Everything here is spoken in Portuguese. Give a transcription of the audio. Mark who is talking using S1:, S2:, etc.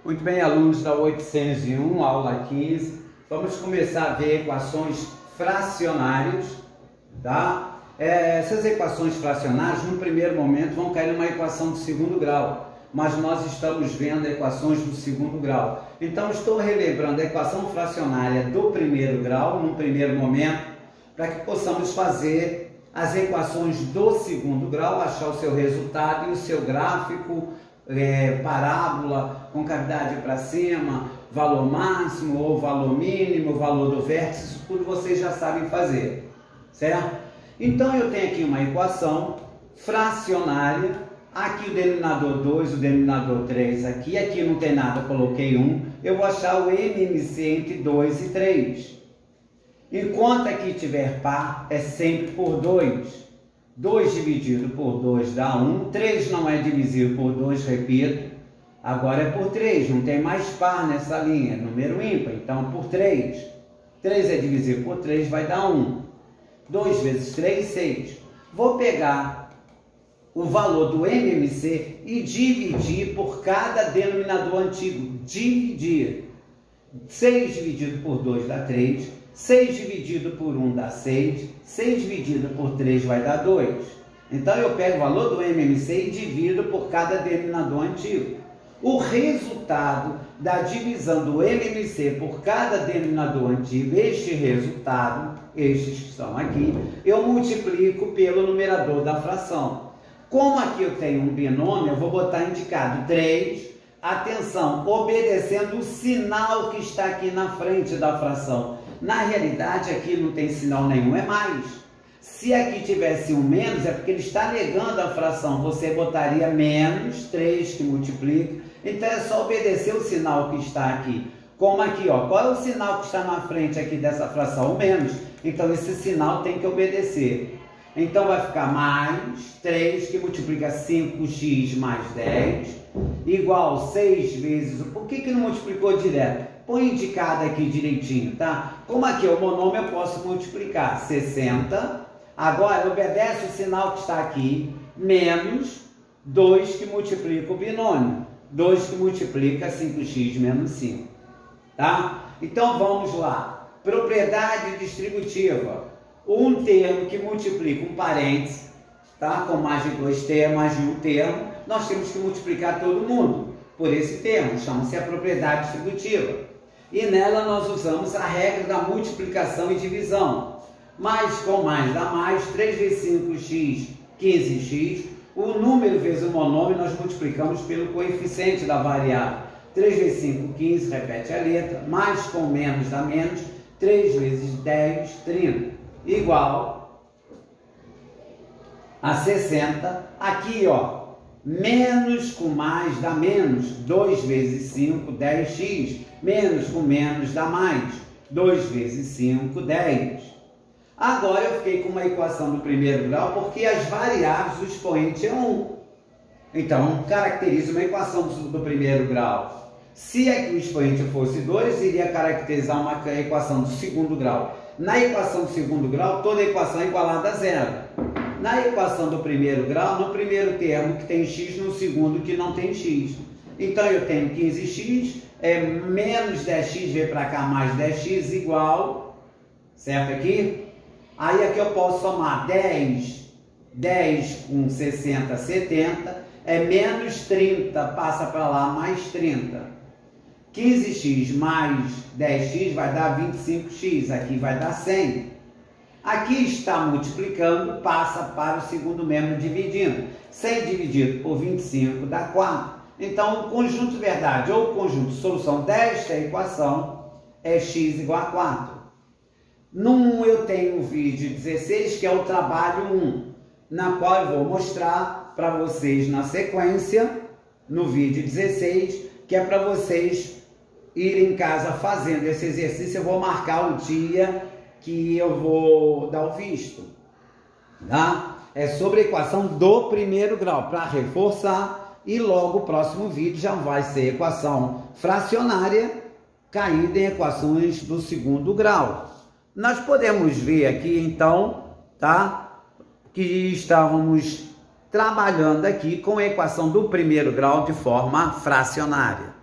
S1: Muito bem, alunos da 801, aula 15. Vamos começar a ver equações fracionárias, tá? Essas equações fracionárias, no primeiro momento, vão cair numa equação do segundo grau, mas nós estamos vendo equações do segundo grau. Então, estou relembrando a equação fracionária do primeiro grau, no primeiro momento, para que possamos fazer as equações do segundo grau, achar o seu resultado e o seu gráfico, parábola com cavidade para cima, valor máximo ou valor mínimo, valor do vértice, isso tudo vocês já sabem fazer, certo? Então eu tenho aqui uma equação fracionária, aqui o denominador 2, o denominador 3 aqui não tem nada, coloquei 1, eu vou achar o MMC entre 2 e 3. Enquanto aqui tiver par, é sempre por 2. 2 dividido por 2 dá 1. 3 não é divisível por 2, repito. Agora é por 3, não tem mais par nessa linha, é número ímpar, então por 3. 3 é divisível por 3, vai dar 1. 2 vezes 3, 6. Vou pegar o valor do MMC e dividir por cada denominador antigo. Dividir. 6 dividido por 2 dá 3. 6 dividido por 1 dá 6, 6 dividido por 3 vai dar 2. Então eu pego o valor do MMC e divido por cada denominador antigo. O resultado da divisão do MMC por cada denominador antigo, este resultado, estes que estão aqui, eu multiplico pelo numerador da fração. Como aqui eu tenho um binômio, eu vou botar indicado 3, atenção, obedecendo o sinal que está aqui na frente da fração. Na realidade, aqui não tem sinal nenhum, é mais. Se aqui tivesse um menos, é porque ele está negando a fração. Você botaria menos 3 que multiplica. Então, é só obedecer o sinal que está aqui. Como aqui, ó, qual é o sinal que está na frente aqui dessa fração? O menos. Então, esse sinal tem que obedecer. Então, vai ficar mais 3 que multiplica 5x mais 10, igual 6 vezes... Por que não multiplicou direto? Põe indicado aqui direitinho, tá? Como aqui é o monômio, eu posso multiplicar 60. Agora, obedece o sinal que está aqui, menos 2 que multiplica o binômio. 2 que multiplica 5x menos 5, tá? Então, vamos lá. Propriedade distributiva. Um termo que multiplica um parêntese, tá? Com mais de 2 termos, mais de um termo, nós temos que multiplicar todo mundo por esse termo, chama-se a propriedade distributiva. E nela nós usamos a regra da multiplicação e divisão. Mais com mais dá mais, 3 vezes 5x, 15x. O número vezes o monômio nós multiplicamos pelo coeficiente da variável. 3 vezes 5, 15, repete a letra. Mais com menos dá menos, 3 vezes 10, 30. Igual a 60. Aqui, ó. Menos com mais dá menos, 2 vezes 5, 10x. Menos com menos dá mais, 2 vezes 5, 10. Agora eu fiquei com uma equação do primeiro grau, porque as variáveis, o expoente é 1. Então, caracteriza uma equação do primeiro grau. Se aqui o expoente fosse 2, iria caracterizar uma equação do segundo grau. Na equação do segundo grau, toda equação é igualada a zero. Na equação do primeiro grau, no primeiro termo que tem x, no segundo que não tem x. Então eu tenho 15x, menos 10x veio para cá, mais 10x igual, certo aqui? Aí aqui eu posso somar 10 com 60, 70, menos 30, passa para lá, mais 30. 15x mais 10x vai dar 25x, aqui vai dar 100. Aqui está multiplicando, passa para o segundo membro dividindo. 100 dividido por 25 dá 4. Então, o conjunto verdade ou o conjunto solução desta equação é x igual a 4. Eu tenho o vídeo 16, que é o trabalho 1, na qual eu vou mostrar para vocês na sequência, no vídeo 16, que é para vocês irem em casa fazendo esse exercício. Eu vou marcar o dia que eu vou dar o visto, tá? É sobre a equação do primeiro grau, para reforçar, e logo o próximo vídeo já vai ser equação fracionária, caída em equações do segundo grau. Nós podemos ver aqui, então, tá? Que estávamos trabalhando aqui com a equação do primeiro grau de forma fracionária.